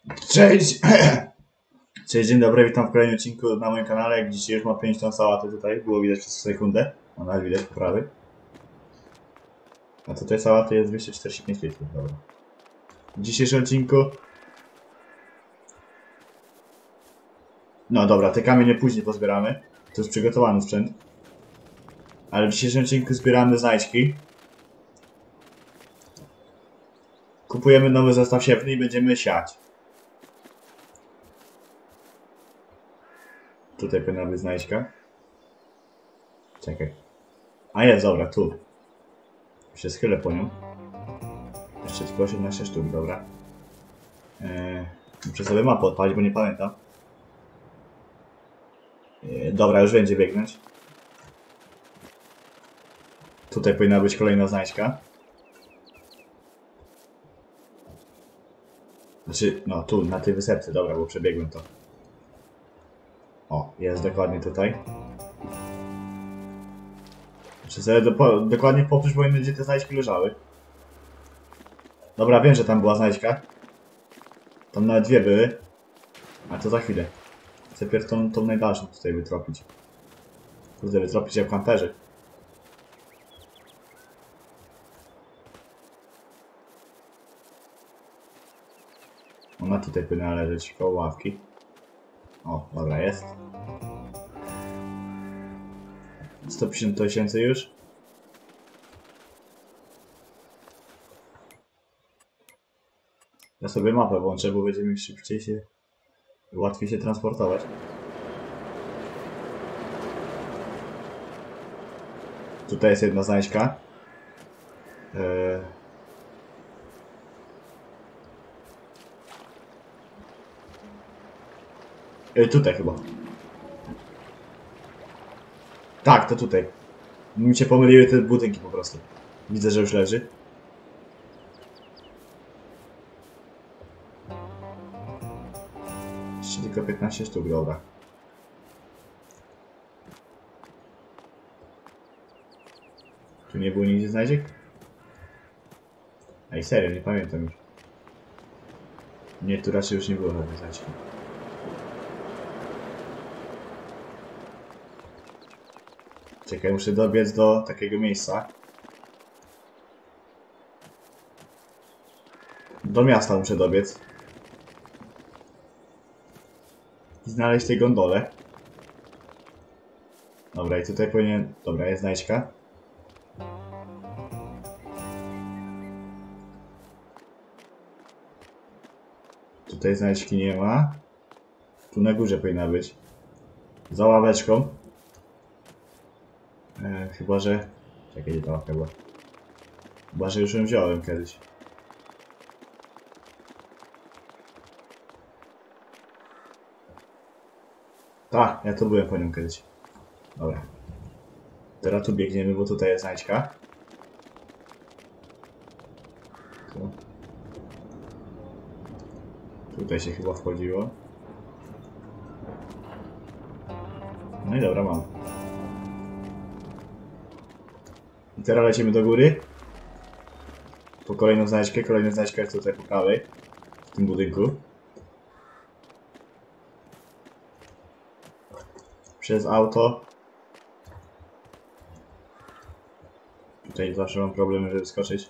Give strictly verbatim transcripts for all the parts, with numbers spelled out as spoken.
Cześć! Cześć, dzień dobry, witam w kolejnym odcinku na moim kanale. Jak dzisiaj już ma pięć ton sałaty tutaj, było widać przez sekundę. No nawet widać poprawy. A tutaj sałaty jest dwieście czterdzieści pięć litrów, dobra. W dzisiejszym odcinku... No dobra, te kamienie później pozbieramy. To jest przygotowany sprzęt. Ale w dzisiejszym odcinku zbieramy znajdźki. Kupujemy nowy zestaw siewny i będziemy siać. Tutaj powinna być znajdźka. Czekaj. A jest, dobra, tu. Się schylę po nią. Jeszcze tylko osiemnaście sztuk, dobra. Eee, muszę sobie mapę odpalić, bo nie pamiętam. Eee, dobra, już będzie biegnąć. Tutaj powinna być kolejna znajdźka. Znaczy, no tu, na tej wysepce, dobra, bo przebiegłem to. O, jest dokładnie tutaj. Muszę sobie do, po, dokładnie powtórzyć, bo gdzie te znajdźki leżały. Dobra, wiem, że tam była znajdźka. Tam nawet dwie były. A to za chwilę. Chcę pierw tą, tą najdalszą tutaj wytropić. Kurde, wytropić jak kamperzy. Ona tutaj powinna leżeć koło ławki. O, dobra, jest. sto pięćdziesiąt tysięcy już. Ja sobie mapę włączę, bo będzie mi szybciej się... łatwiej się transportować. Tutaj jest jedna znajdźka. Eee... Eee, tutaj chyba. Tak, to tutaj. Mi się pomyliły te budynki po prostu. Widzę, że już leży. Jeszcze tylko piętnaście sztuk, dobra. Tu nie było nigdzie znajdziek? Ej, serio, nie pamiętam już. Nie, tu raczej już nie było żadnej znajdźki. Czekaj, muszę dobiec do takiego miejsca. Do miasta muszę dobiec. I znaleźć tej gondolę. Dobra, i tutaj powinien... Dobra, jest znajdźka. Tutaj znajdźki nie ma. Tu na górze powinna być. Za ławeczką. E, chyba, że... Czekaj, gdzie ta ławka była? Chyba, że już ją wziąłem kiedyś. Tak, ja tu byłem po nią kiedyś. Dobra. Teraz tu biegniemy, bo tutaj jest znajdźka. Tu. Tutaj się chyba wchodziło. No i dobra, mam. I teraz lecimy do góry. Po kolejną znajdźkę. Kolejna znajdźka jest tutaj po prawej. W tym budynku. Przez auto. Tutaj zawsze mam problemy, żeby skoczyć.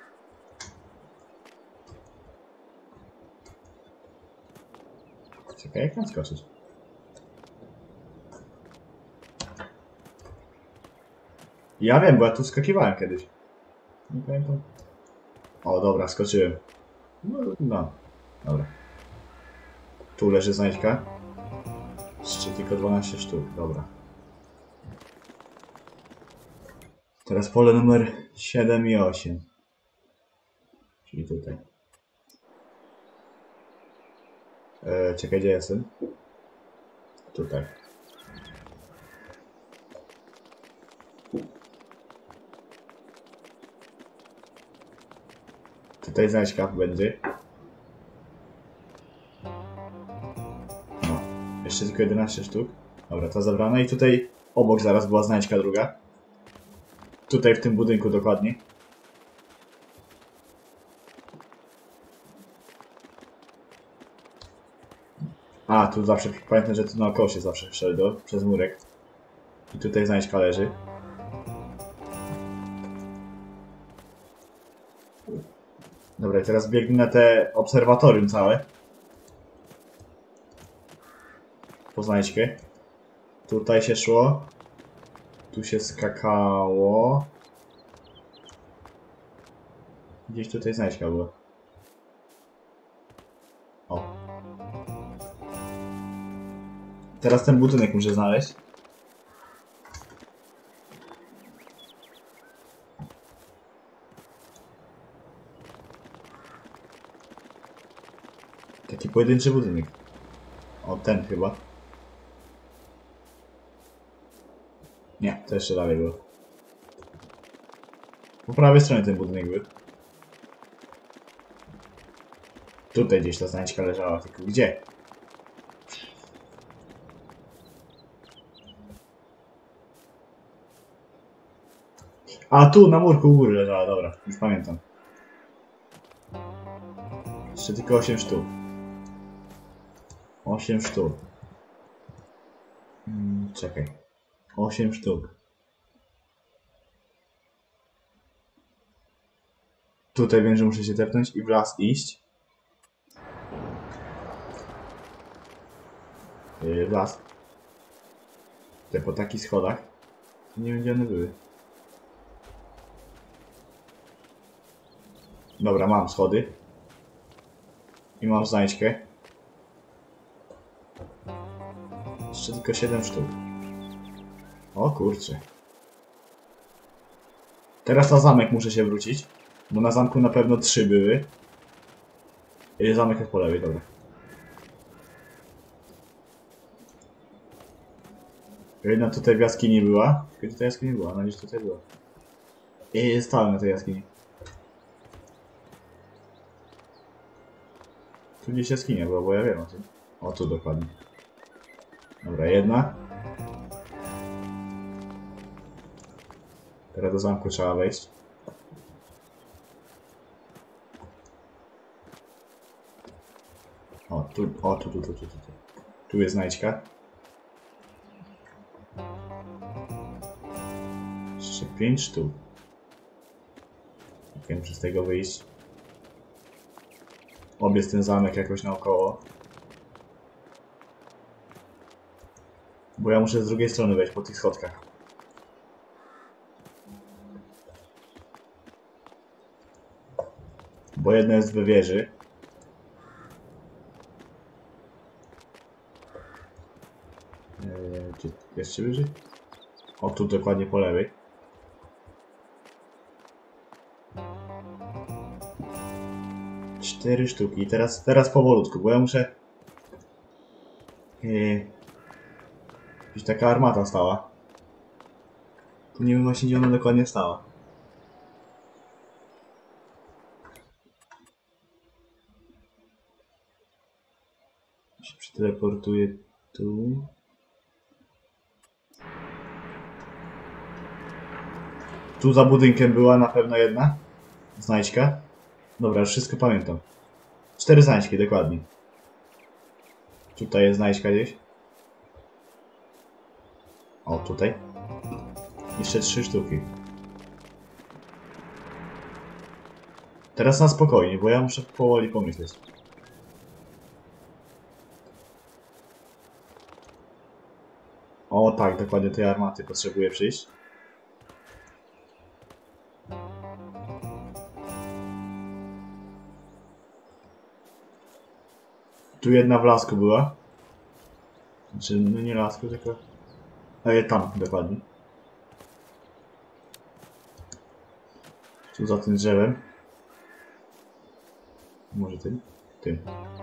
Czekaj, jak mam skoczyć? Ja wiem, bo ja tu skakiwałem kiedyś. Nie pamiętam. O, dobra, skoczyłem. No, no. Dobra. Tu leży znajdźka. Jeszcze tylko dwanaście sztuk, dobra. Teraz pole numer siedem i osiem. Czyli tutaj. Eee, czekaj, gdzie jestem? Tutaj. Tutaj znajdźka będzie. No. Jeszcze tylko jedenaście sztuk. Dobra, to zabrane. I tutaj obok zaraz była znajdźka druga. Tutaj w tym budynku dokładnie. A, tu zawsze, pamiętam, że tu naokoło się zawsze szedł, przez murek. I tutaj znajdźka leży. Dobra, teraz biegnę na te obserwatorium całe. Po znajdźkę. Tutaj się szło. Tu się skakało. Gdzieś tutaj znajdźka była. O. Teraz ten budynek muszę znaleźć. Taki pojedynczy budynek. O, ten chyba. Nie, to jeszcze dalej było. Po prawej stronie ten budynek był. Tutaj gdzieś ta znajdźka leżała, tylko gdzie? A tu, na murku u góry leżała, dobra, już pamiętam. Jeszcze tylko osiem sztuk. osiem sztuk. Hmm, czekaj. osiem sztuk. Tutaj wiem, że muszę się tepnąć i w las iść. Yy, w las. Te po takich schodach. Nie wiem, gdzie one były. Dobra, mam schody. I mam znajdźkę. Jeszcze tylko siedem sztuk. O kurczę. Teraz na zamek muszę się wrócić. Bo na zamku na pewno trzy były. I zamek jest po lewej, dobra. Jedna tutaj w jaskini była. Tylko tutaj jaskini była, no gdzieś tutaj była. I stałem na tej jaskini. Tu gdzieś jaskinia była, bo ja wiem o tym. O, tu dokładnie. Dobra, jedna. Teraz do zamku trzeba wejść. O, tu, o, tu, tu, tu, tu, tu. Tu jest znajdźka. Jeszcze pięć sztuk. Jak muszę z tego wyjść. Obiec ten zamek jakoś naokoło. Bo ja muszę z drugiej strony wejść po tych schodkach. Bo jedna jest we wieży. Eee, gdzie jeszcze wyżej? O, tu dokładnie po lewej. Cztery sztuki. I teraz, teraz powolutku, bo ja muszę... Eee, Gdzieś taka armata stała. Tu nie wiem właśnie, gdzie ona dokładnie stała. Się przeteleportuję tu. Tu za budynkiem była na pewno jedna znajdźka. Dobra, już wszystko pamiętam. Cztery znajdźki, dokładnie. Tutaj jest znajdźka gdzieś. O, tutaj. Jeszcze trzy sztuki. Teraz na spokojnie, bo ja muszę powoli pomyśleć. O tak, dokładnie tej armaty potrzebuję przyjść. Tu jedna w lasku była. Znaczy, no nie lasku, tylko... E, tam, dokładnie. Tu za tym drzewem. Może tym? Tym.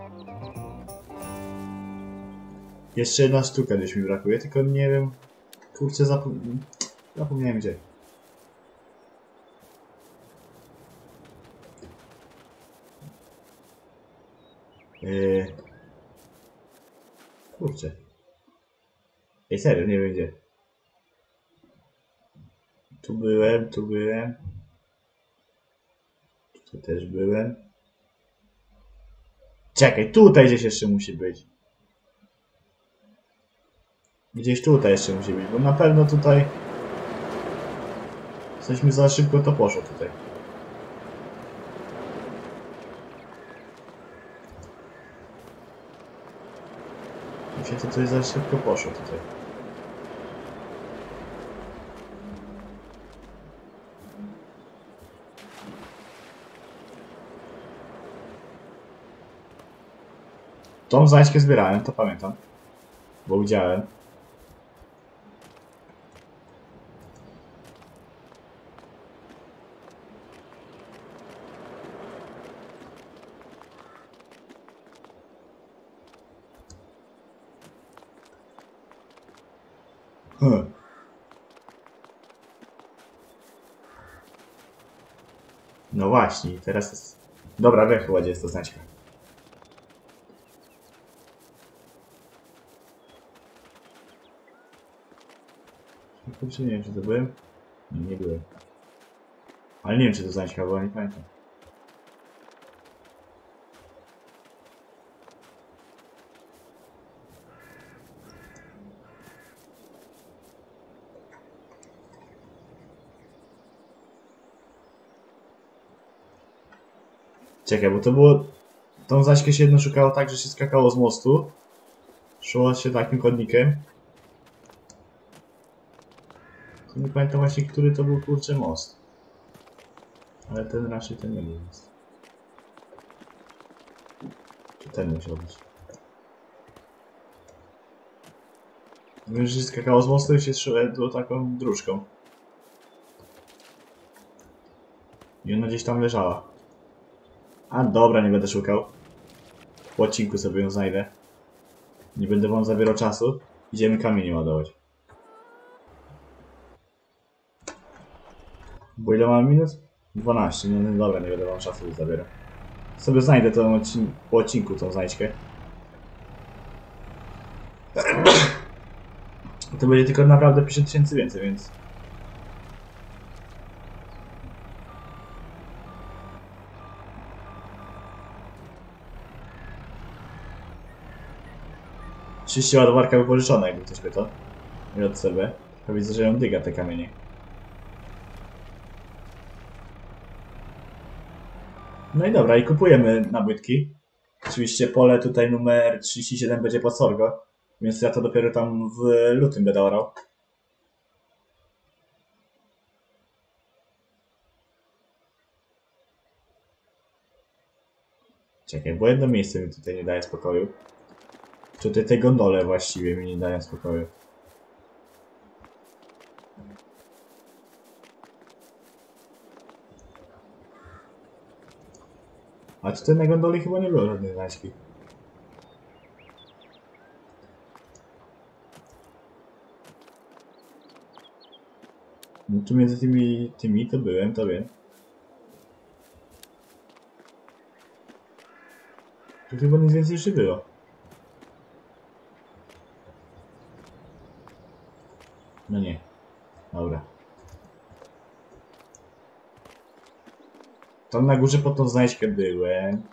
Jeszcze jedna sztuka gdzieś mi brakuje, tylko nie wiem... Kurczę, zapom... zapomniałem gdzie. Yy... Kurczę. Ej, serio, nie wiem gdzie. Tu byłem, tu byłem. Tu też byłem. Czekaj, tutaj gdzieś jeszcze musi być. Gdzieś tutaj jeszcze musi być, bo na pewno tutaj... Coś mi za szybko to poszło tutaj. Mi się to coś za szybko poszło tutaj. Tą znajdźkę zbierałem, to pamiętam. Bo widziałem. Hmm. No właśnie, teraz jest... Dobra, wiem chyba, gdzie jest ta znaczka. Kurczę, nie wiem, czy to byłem? Nie, nie byłem. Ale nie wiem, czy to znaczka była, nie pamiętam. Czekaj, bo to było... Tą zaśkę się jedno szukało tak, że się skakało z mostu. Szło się takim chodnikiem. To nie pamiętam właśnie, który to był, kurczę, most. Ale ten raczej ten nie był most. Czy ten musiał być? Wiem, że się skakało z mostu i się szło taką dróżką. I ona gdzieś tam leżała. A dobra, nie będę szukał. Po odcinku sobie ją znajdę. Nie będę wam zabierał czasu. Idziemy kamienie ładować. Bo ile mam minut? dwanaście. No, no dobra, nie będę wam czasu zabierał. Sobie znajdę tą odcin po odcinku tą znajdźkę. To będzie tylko naprawdę pięćdziesiąt tysięcy więcej, więc... Oczywiście ładowarka wypożyczona, jakby ktoś pytał. I od sobie. To widzę, że ją dyga te kamienie. No i dobra, i kupujemy nabytki. Oczywiście pole tutaj numer trzydzieści siedem będzie pod Sorgo. Więc ja to dopiero tam w lutym będę orał. Czekaj, bo jedno miejsce mi tutaj nie daje spokoju. Tutaj te gondole właściwie mi nie dają spokoju. A tutaj na gondoli chyba nie było żadnej znaczki. No tu między tymi, tymi to byłem, to wiem. Tu chyba nic więcej jeszcze było. No nie. Dobra. Tam na górze pod tą znajdźkę byłem.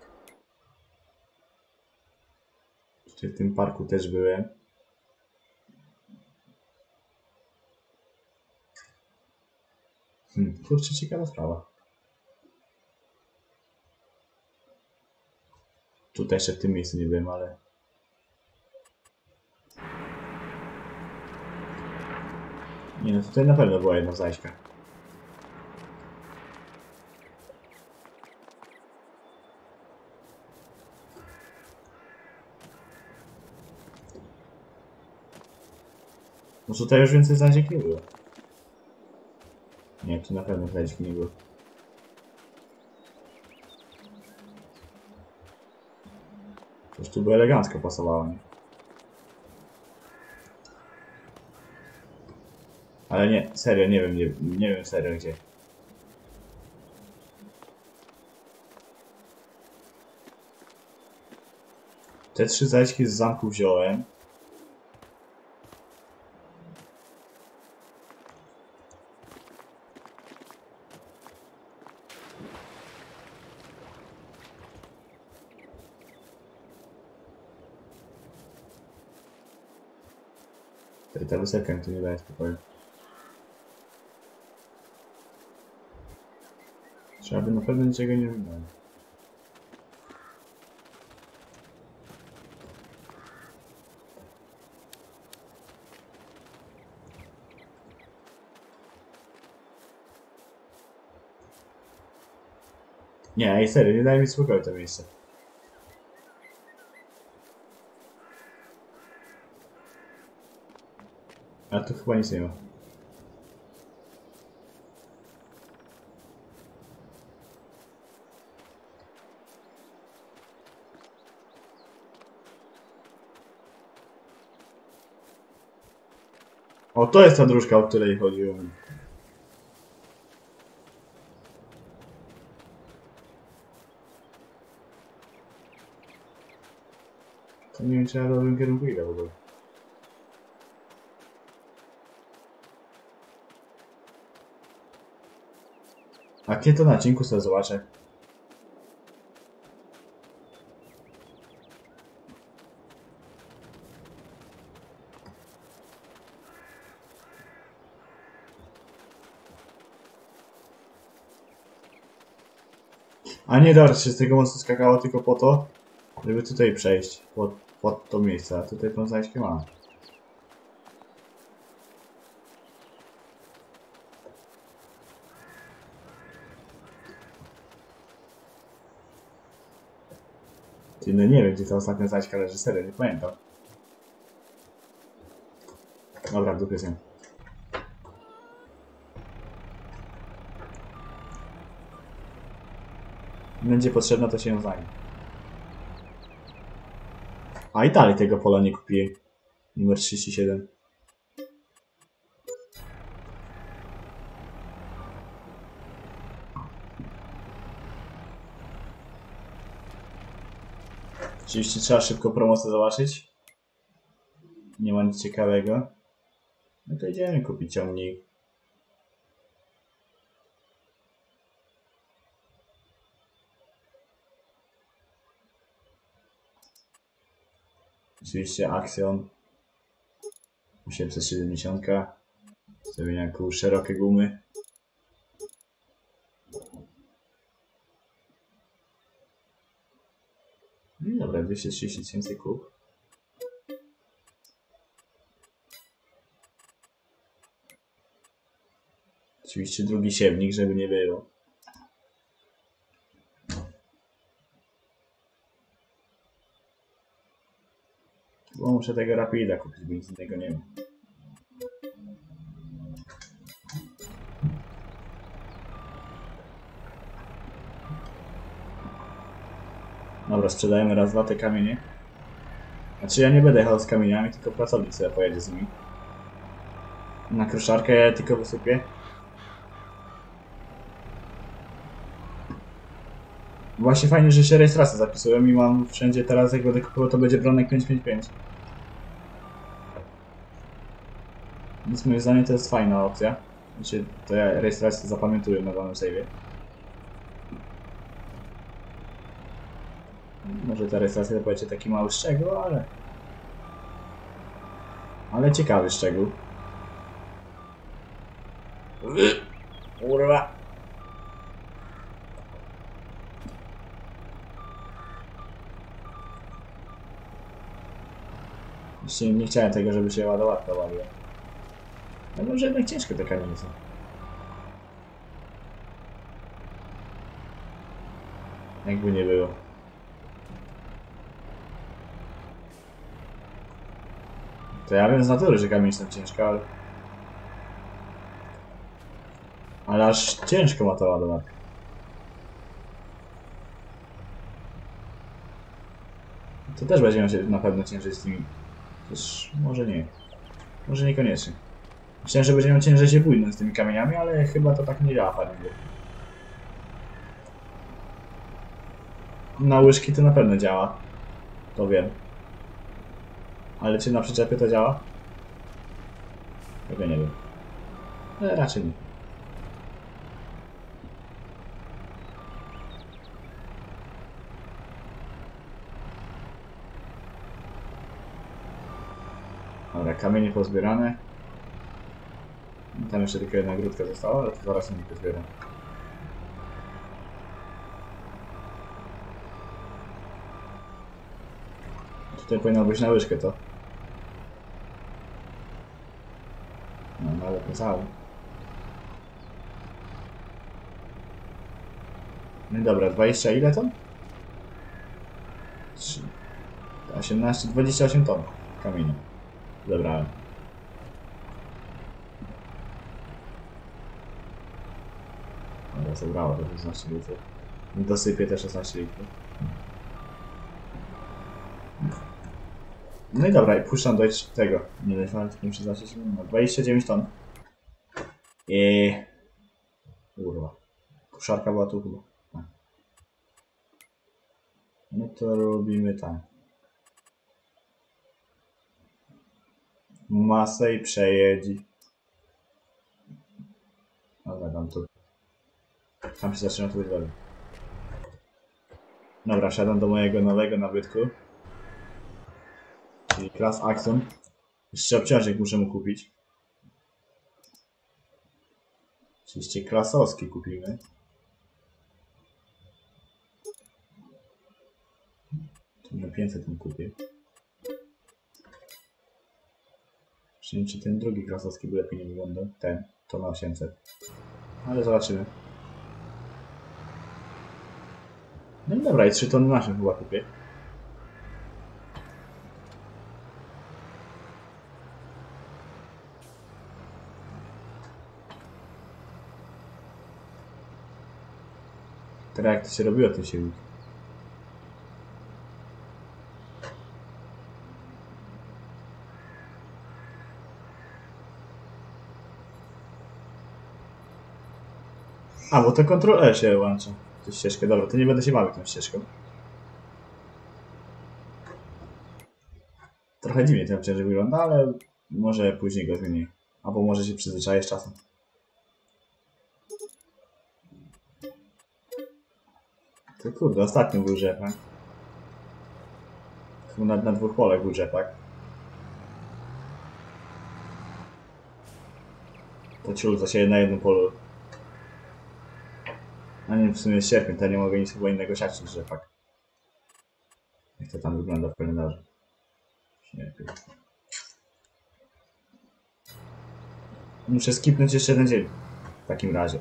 Tutaj w tym parku też byłem. Hmm, kurczę, ciekawa sprawa. Tutaj jeszcze w tym miejscu nie byłem, ale... Nie no, tutaj na pewno była jedna znajdźka. No tutaj już więcej znajdziek nie było. Nie, tu na pewno znajdziek nie było. Już tu by elegancko pasowało, nie? Ale nie, serio, nie wiem, nie, nie wiem serio gdzie. Te trzy zaćki z zamku wziąłem. To ta wysoka mi tu nie daje spokoju. Trzeba by na pewno niczego nie wybrać. Nie, ej, serio, nie daje mi spokoju to miejsce. A tu chyba nic nie ma. O, to jest ta dróżka, o której chodziło mi. To nie wiem, czy ja w dobrym kierunku idę w ogóle. A kiedy to na odcinku sobie zobaczę? A nie, dobra, się z tego mostu skakało tylko po to, żeby tutaj przejść pod, pod to miejsce, a tutaj tą znajdźkę mam. Ty, no nie wiem, gdzie ta ostatnia znajdźka leży, serio, nie pamiętam. Dobra, w dupie z nią. Będzie potrzebna, to się ją zajmie. A i dalej tego pola nie kupiłem. Numer trzydzieści siedem. Oczywiście trzeba szybko promocję zobaczyć. Nie ma nic ciekawego. No to idziemy kupić ciągnik. Oczywiście Axion osiemset siedemdziesiąt. Ustawienia kół, szerokie gumy. No i dobra, dwieście trzydzieści tysięcy kół. Oczywiście drugi siewnik, żeby nie było. Bo muszę tego Rapida kupić, bo nic innego nie ma. Dobra, sprzedajemy raz, dwa te kamienie. Znaczy ja nie będę jechał z kamieniami, tylko pracownik sobie pojedzie z nimi. Na kruszarkę ja tylko wysypię. Właśnie fajnie, że się rejestrację zapisują i mam wszędzie teraz, jak będę kupował, to będzie Bronek pięć pięć pięć. Więc moim zdaniem to jest fajna opcja. Znaczy, to ja rejestrację zapamiętuję na danym save'ie. Może ta rejestracja to będzie taki mały szczegół, ale... Ale ciekawy szczegół. Kurwa! Właściwie nie chciałem tego, żeby się ładowarka waliła. Ale może jednak ciężkie te kamienie są. Jakby nie było. To ja wiem z natury, że kamienie są ciężkie, ale... Ale aż ciężko ma ta ładowarka. To też będzie miał się na pewno ciężej z tymi... Też może nie. Może niekoniecznie. Myślałem, że będzie miał ciężej się płynąć z tymi kamieniami, ale chyba to tak nie działa fajnie. Na łyżki to na pewno działa. To wiem. Ale czy na przyczepie to działa? Tego nie wiem. Ale raczej nie. Dobra, kamienie pozbierane. Tam jeszcze tylko jedna grudka została, ale to zaraz nie pozbieram. Tutaj powinno być na łyżkę to. No, nawet nie cały. No i dobra, dwadzieścia ile ton? osiemnaście, dwadzieścia osiem ton kamienia. Zebrałem. Dobra, zebrało to szesnaście litrów. Dosypię te szesnaście litrów. No i dobra, i puszczam do tego. Nie wiem, tylko szesnaście, no dwadzieścia dziewięć ton. I... Kurwa. Koszarka była tu chyba. Tak. No to robimy tak. Masę i przejedzi. Dobra, dam tu. Tam się zaczyna tu być dalej. Dobra, wsiadam do mojego nowego nabytku. Czyli Class Axon. Jeszcze obciążnik muszę mu kupić. Oczywiście klasowski kupimy. Tu na pięćset mu kupię. Nie wiem, czy ten drugi klasowski by lepiej nie wyglądał. Ten, to na osiemset. Ale zobaczymy. No i dobra, i trzy tony naszym chyba kupię. Teraz jak to się robiło, to się robi. A, bo to kontrol E się łączy. To ścieżkę, dobra, to nie będę się bawił tą ścieżką. Trochę dziwnie ten obciążnik wygląda, ale może później go zmienię. Albo może się przyzwyczaję z czasem. To kurde, ostatnio był rzepak. Na, na dwóch polach był rzepak. To ciul zasieje na jednym polu. A nie, w sumie jest sierpień, to nie mogę nic chyba innego siać niż rzepak. Jak to tam wygląda w kalendarzu. Sierpień. Muszę skipnąć jeszcze jeden dzień. W takim razie.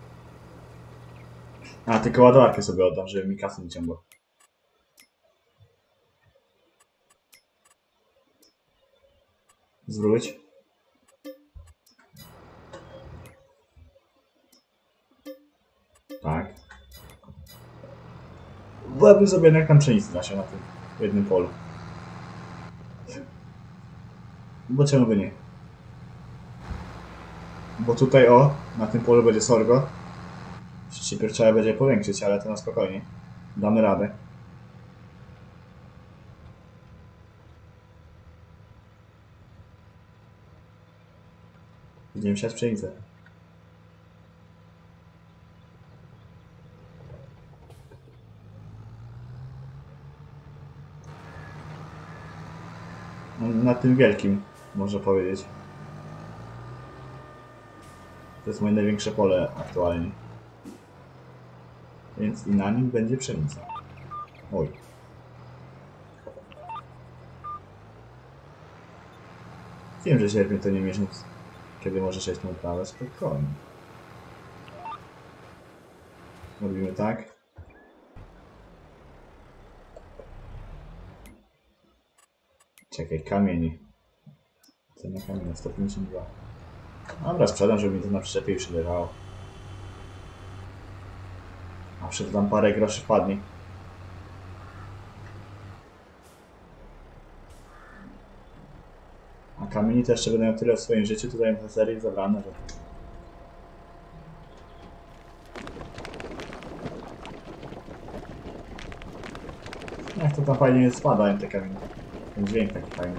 A, tylko ładowarkę sobie oddam, żeby mi kasy nie ciągło. Zwróć. Tak. Byłabym sobie jednak tam pszenicy zasiał na tym jednym polu. Bo czemu by nie? Bo tutaj o, na tym polu będzie sorgo. Najpierw trzeba będzie powiększyć, ale to na spokojnie. Damy radę. Będziemy siać pszenicę. Na tym wielkim, można powiedzieć. To jest moje największe pole aktualnie. Więc i na nim będzie pszenica. Oj. Wiem, że sierpień to nie miesiąc, kiedy może przejść tą uprawę, spokojnie. Robimy tak. Czekaj, kamieni. Cena kamienia sto pięćdziesiąt dwa. Dobra, sprzedam, żeby mi to na przyczepie już leżało. A przed tam parę groszy wpadnie. A kamieni to jeszcze będę miał tyle w swoim życiu tutaj na serii zabrane, że... Jak to tam fajnie spadają te kamienie. Ten dźwięk taki fajny.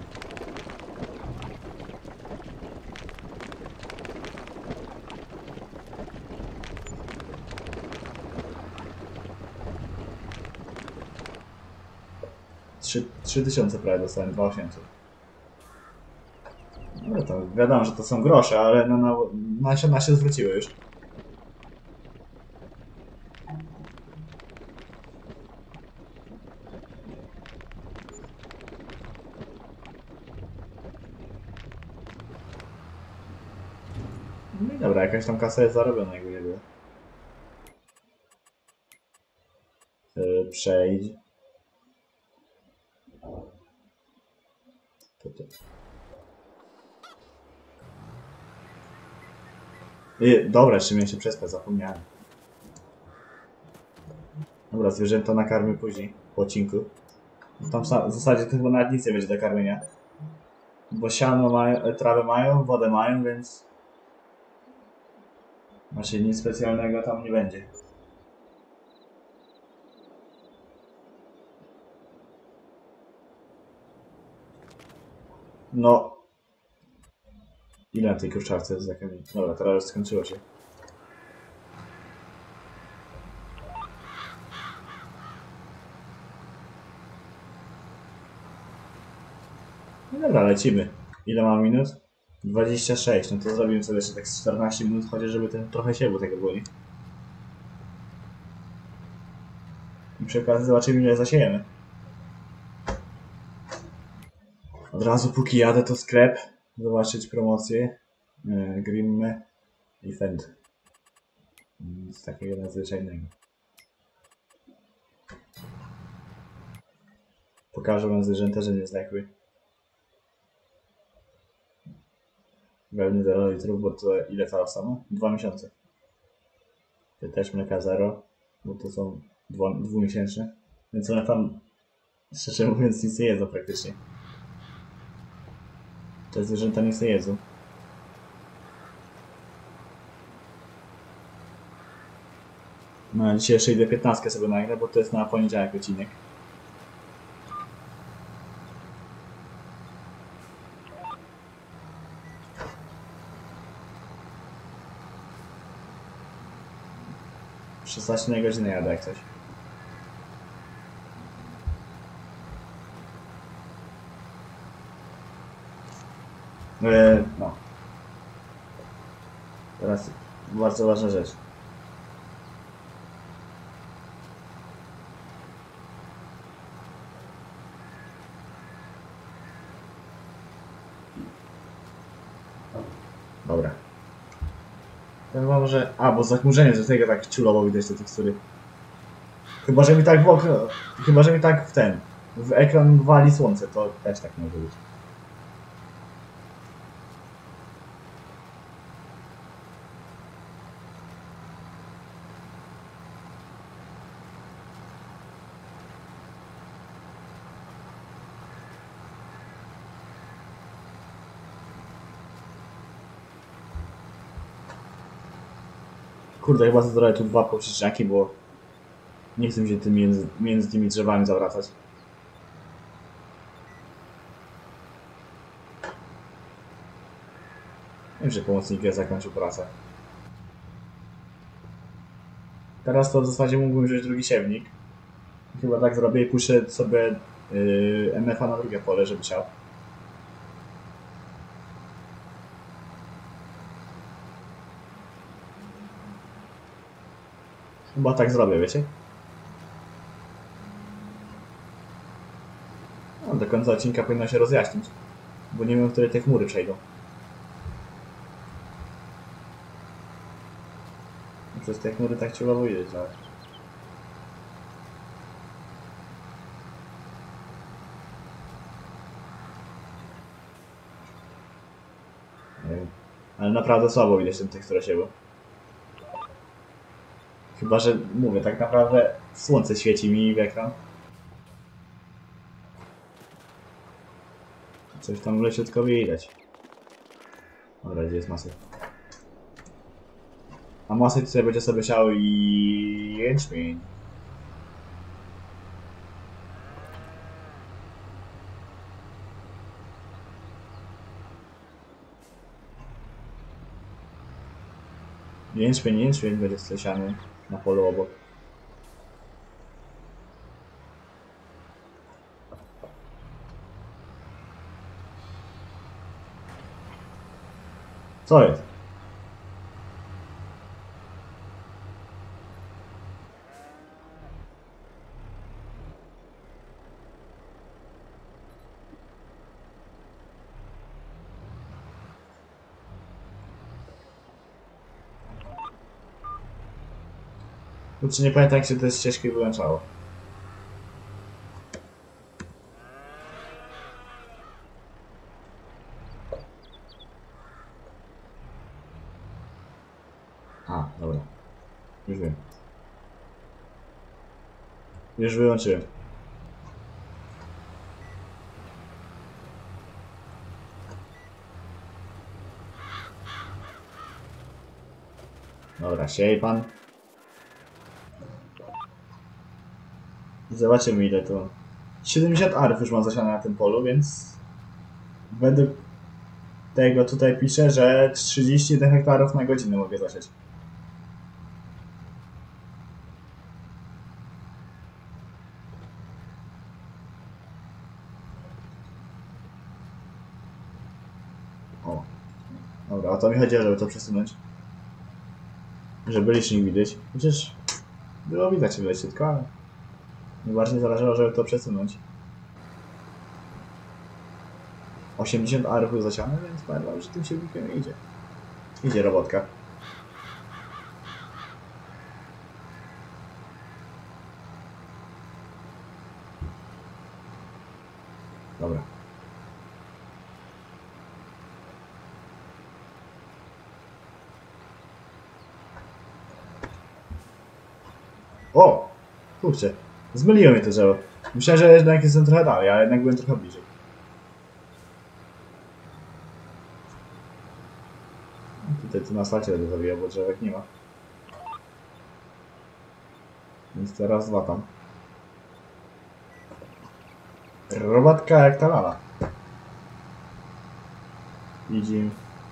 Trzy tysiące prawie dostałem, dwa tysiące osiemset. No to wiadomo, że to są grosze, ale no, no, nasze, nasze zwróciły już. No i dobra, jakaś tam kasa jest zarobiona, jakby nie było. Yy, przejdź. To, to. Yy, dobra, jeszcze miałem się przespać, zapomniałem. Dobra, zwierzęta nakarmię później, po odcinku. Tam w zasadzie to chyba nawet nic nie będzie do karmienia. Bo siano mają, trawę mają, wodę mają, więc... Znaczy nic specjalnego tam nie będzie. No. Ile na tej kurczarce jest za kamień? Dobra, teraz już skończyło się. No dobra, lecimy. Ile mam minut? dwadzieścia sześć, no to zrobimy sobie jeszcze tak czternaście minut, chociaż żeby ten trochę siewu tego boli. I przy okazji zobaczymy, ile zasiejemy. Od razu póki jadę to sklep, zobaczyć promocję. Yy, Grimme i Fend. Nic takiego nadzwyczajnego. Pokażę wam zwierzęta, że nie zdechły. Wełny zero litrów, bo to ile cała sama? Dwa miesiące. Te też mleka zero, bo to są dwu, dwumiesięczne. Więc one tam, szczerze mówiąc, nic nie jedzą praktycznie. Te zwierzęta nic nie jedzą. No a dzisiaj jeszcze idę piętnastkę sobie nagrę, bo to jest na poniedziałek odcinek. szesnaście na godzinę jadę jak coś. Eee, no. Teraz bardzo ważna rzecz. Dobra. Ja może... A, bo zachmurzenie z tego tak ciulowo widać te tekstury. Chyba, że mi tak w okno... Chyba, że mi tak w ten... W ekran wali słońce, to też tak może być. Kurde, chyba zrobię tu dwa poprzeczniaki, bo nie chcę mi się tym między, między tymi drzewami zawracać. Wiem, że pomocnik zakończył pracę. Teraz to w zasadzie mógłbym wziąć drugi siewnik. Chyba tak zrobię i puszczę sobie yy, M F A na drugie pole, żeby siał. Chyba tak zrobię, wiecie? No, do końca odcinka powinno się rozjaśnić. Bo nie wiem, które te chmury przejdą. Przez te chmury tak ciągle wyjść, ale... Nie wiem. Ale naprawdę słabo widać ten teksturę siebie. Chyba, że mówię, tak naprawdę słońce świeci mi w ekran. Coś tam leciutko widać. Dobra, gdzie jest masy? A masy tutaj będzie sobie siał i jęczmień. Jęczmień, jęczmień będzie sklesiany na polu obok. Co jest? Czy nie pamiętam, jak się te ścieżki wyłączało. A, dobra. Już wiem. Już wyłączyłem. Dobra, siej pan. I zobaczymy, ile to... siedemdziesiąt arów już mam zasiane na tym polu, więc... Według tego tutaj pisze, że trzydzieści jeden hektarów na godzinę mogę zasiać. O. Dobra, o to mi chodziło, żeby to przesunąć. Żeby licznik widać. Chociaż było widać leciutko, ale najbardziej zależało, żeby to przesunąć. osiemdziesiąt arów już zasiane, więc powiem, że tym silnikiem idzie. Idzie robotka. Dobra. O! Kurczę. Zmyliło mnie to drzewo. Myślałem, że jednak jestem trochę dalej, ale jednak byłem trochę bliżej. Tutaj tu na asfalcie będę zawijał, bo drzewek nie ma. Więc teraz dwa tam. Robotka jak ta lala. Widzimy.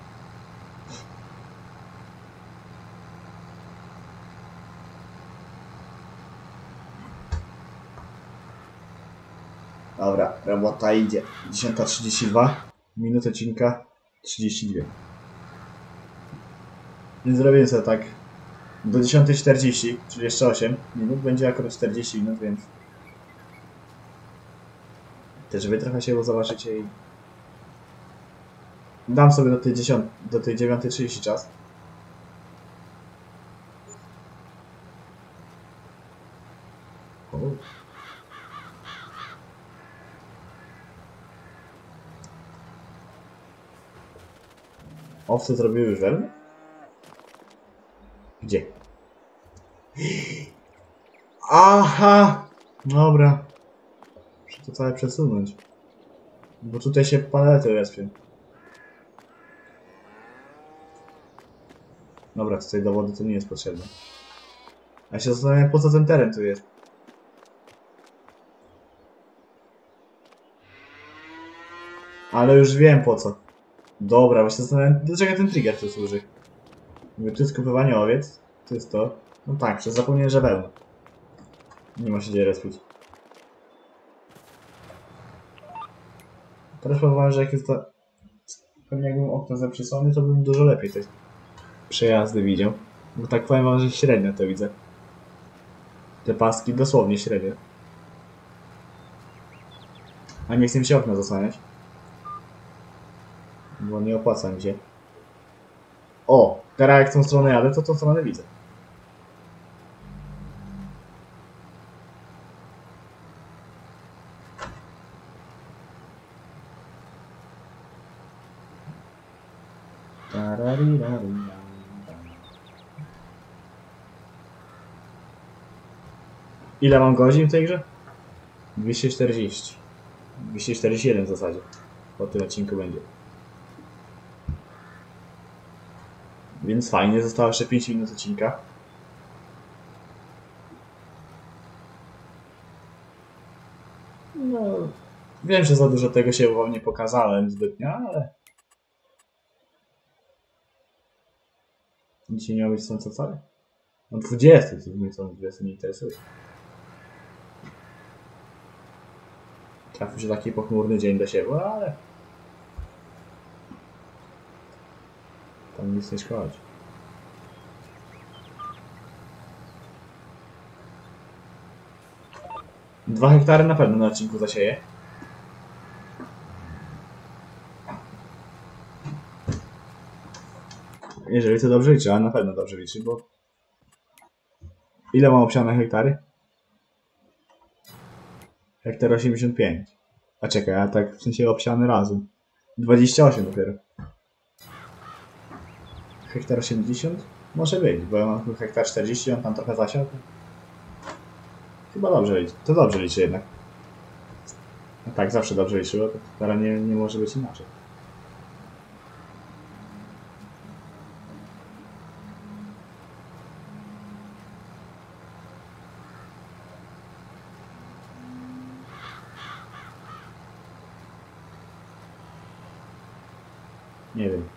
Dobra, robota idzie. dziesiąta trzydzieści dwa. Minut odcinka trzydzieści dwa. Więc zrobię sobie tak do dziesiątej czterdzieści, czyli jeszcze osiem minut. Będzie akurat czterdzieści minut, więc też wy trochę się zobaczycie i dam sobie do tej dziesiątej, do tej dziewiątej trzydzieści czas. O. Owce zrobiły już wełnę? Gdzie? Aha! Dobra. Muszę to całe przesunąć. Bo tutaj się palety respią. Dobra, tutaj do wody to nie jest potrzebne. Ja się zastanawiam, po co ten teren tu jest. Ale już wiem po co. Dobra, właśnie zastanawiam, do czego ten trigger tu służy. Mówię, tu jest kupywanie owiec, tu jest to. No tak, przez zapomnienie, że wełna. Nie ma się gdzie respić. Teraz powiem, że jak jest to... Pewnie jakbym okno zaprzesłony, to bym dużo lepiej te przejazdy widział. Bo tak powiem wam, że średnio to widzę. Te paski dosłownie średnio. A nie chcę mi się okna zasłaniać. Bo nie opłaca mi się. O! Teraz jak w tą stronę jadę, to tą stronę widzę. Ile mam godzin w tej grze? dwieście czterdzieści. dwieście czterdzieści jeden w zasadzie. Po tym odcinku będzie. Więc fajnie, zostało jeszcze pięć minut odcinka. No, wiem, że za dużo tego się wam nie pokazałem zbytnio, ale... Nic się nie robić co wcale? No dwudziesty, to mnie co dwudziesty nie interesuje. Trafił się taki pochmurny dzień do siebie, ale... nic nie szkodzi. Dwa hektary na pewno na odcinku zasieję. Jeżeli to dobrze liczy, ale na pewno dobrze liczy, bo... Ile mam obsiane hektary? Hektar osiemdziesiąt pięć. A czekaj, a tak w sensie obsiany razem. dwadzieścia osiem dopiero. Hektar osiemdziesiąt? Może być, bo ja mam hektar czterdzieści, on tam trochę zasiał. Chyba dobrze liczy. To dobrze liczy jednak. No tak, zawsze dobrze liczyło, to teraz nie, nie może być inaczej. Nie wiem.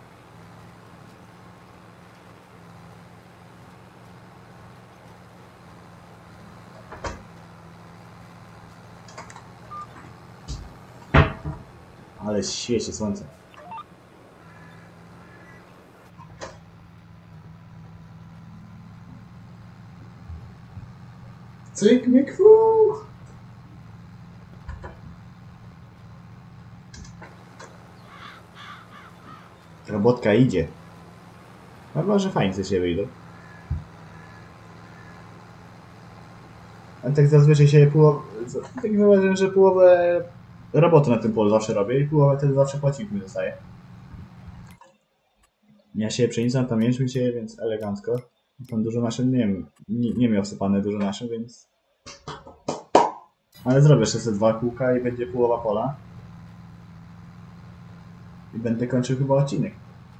Ale świeci słońce. Cyk, myk, fu. Robotka idzie. A może fajnie ze siebie wyjdą. A tak zazwyczaj się połowę... Tak zauważyłem, że połowę roboty na tym polu zawsze robię i połowę wtedy zawsze płacik mi zostaje. Ja się pszenicą, tam jęczmień sieje, więc elegancko. Tam dużo nasion nie wiem, nie, nie miał sypane dużo nasion, więc... Ale zrobię jeszcze dwa kółka i będzie połowa pola. I będę kończył chyba odcinek.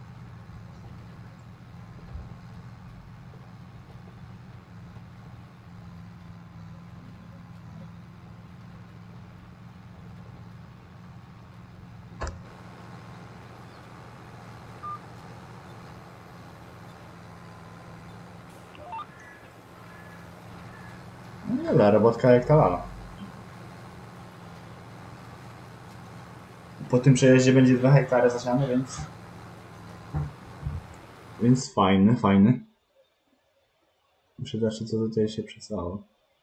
No dobra, robotka jak ta lala. Po tym przejeździe będzie dwa hektary zasiane, więc... Więc fajny, fajny. Muszę zobaczyć, co tutaj się przesało.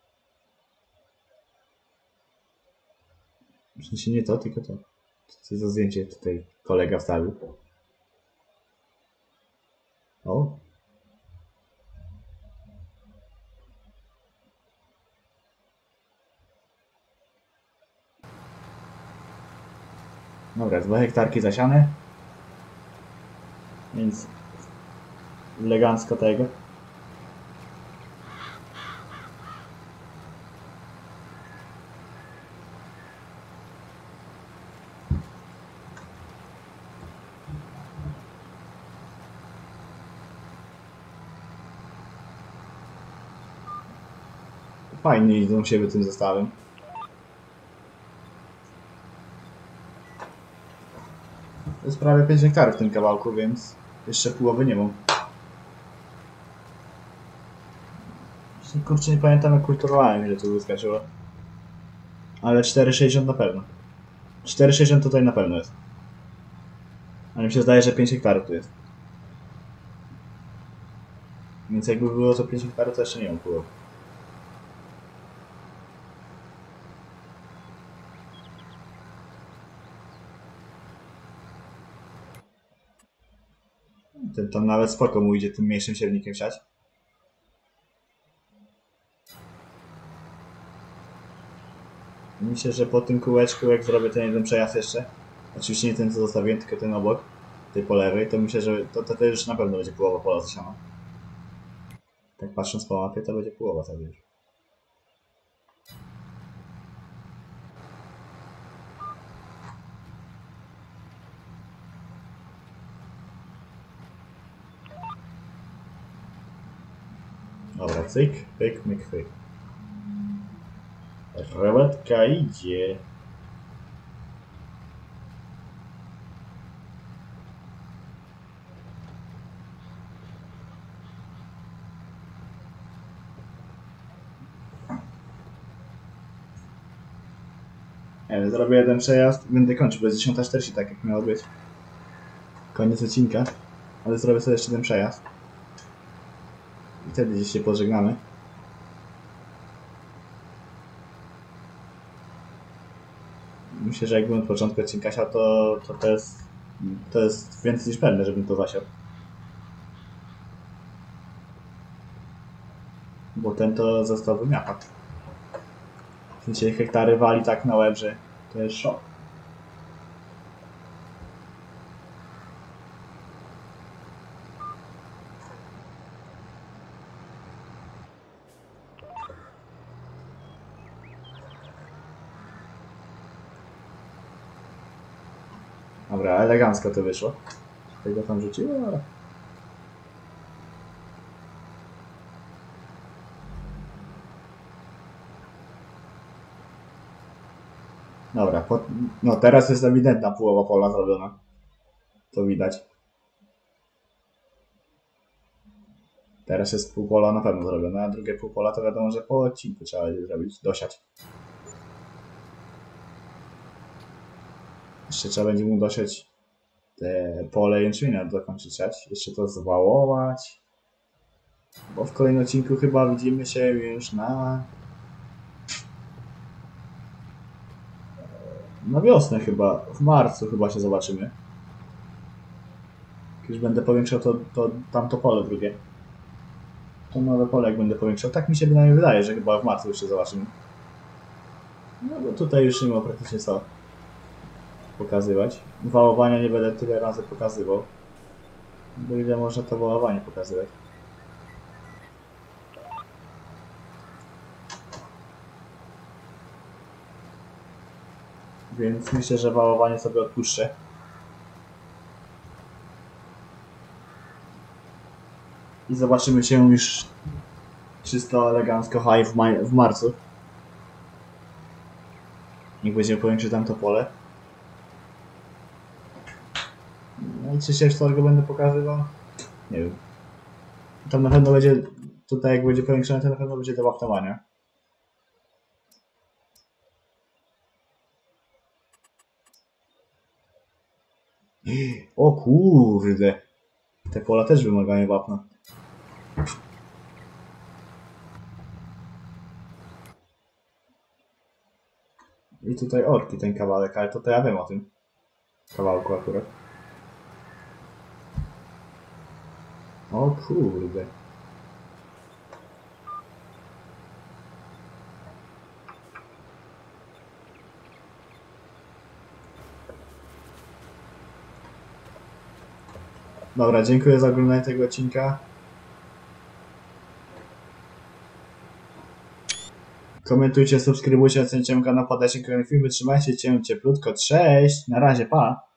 W sensie nie to, tylko to. Co za zdjęcie tutaj kolega wstawił. O! Dobra, dwa hektarki zasiane. Więc elegancko tego. Fajnie idą siebie tym zestawem. To jest prawie pięć hektarów w tym kawałku, więc jeszcze połowy nie mam. Kurczę, nie pamiętam jak kulturowałem, ile tu wyskoczyło. Ale cztery sześćdziesiąt na pewno. cztery sześćdziesiąt tutaj na pewno jest. Ale mi się zdaje, że pięć hektarów tu jest. Więc jakby było to pięć hektarów, to jeszcze nie mam połowy. Tam nawet spoko mu idzie tym mniejszym siewnikiem siać. Myślę, że po tym kółeczku, jak zrobię ten jeden przejazd jeszcze, oczywiście nie ten co zostawiłem, tylko ten obok, tej po lewej, to myślę, że to, to, to już na pewno będzie połowa pola zasiana. Tak patrząc po mapie, to będzie połowa sobie już. Dobra, cyk, pyk, myk, pyk. Robotka idzie. Ja zrobię jeden przejazd i będę kończył, bo jest dziesiąta czterdzieści, tak jak miało być. Koniec odcinka. Ale zrobię sobie jeszcze ten przejazd. I wtedy gdzieś się pożegnamy. Myślę, że jakbym od początku odcinka siał, to, to, to, jest, to jest więcej niż pewne, żebym to zasiał. Bo ten to został wymiatany. Dzisiaj hektary wali tak na łeb, że to jest szok. Dobra, elegancko to wyszło. Tego tam rzuciło, ale... Dobra, po... no teraz jest ewidentna połowa pola zrobiona. To widać. Teraz jest pół pola na pewno zrobione, a drugie pół pola to wiadomo, że po odcinku trzeba będzie zrobić, dosiać. Jeszcze trzeba będzie mu dosiać te pole jęczmienia, dokończyć siać. Jeszcze to zwałować. Bo w kolejnym odcinku chyba widzimy się już na... Na wiosnę chyba, w marcu chyba się zobaczymy. Jak już będę powiększał to, to tamto pole drugie. To nowe pole jak będę powiększał. Tak mi się bynajmniej wydaje, że chyba w marcu już się zobaczymy. No bo tutaj już nie ma praktycznie co pokazywać. Wałowania nie będę tyle razy pokazywał. Bo ile można to wałowanie pokazywać. Więc myślę, że wałowanie sobie odpuszczę. I zobaczymy się już czysto elegancko high w, maj, w marcu. Niech będziemy powiększyć tam to pole. No i czy się już tego będę pokazywał? Nie wiem. Tam na pewno będzie, tutaj jak będzie powiększone, to na pewno będzie do wapnowania. O kurde. Te pola też wymagają wapna. I tutaj orki ten kawałek, ale to, to ja wiem o tym kawałku akurat. O kurde. Dobra, dziękuję za oglądanie tego odcinka. Komentujcie, subskrybujcie, ocencie kanał, podajcie kolejne filmy, trzymajcie się cieplutko, cześć, na razie, pa!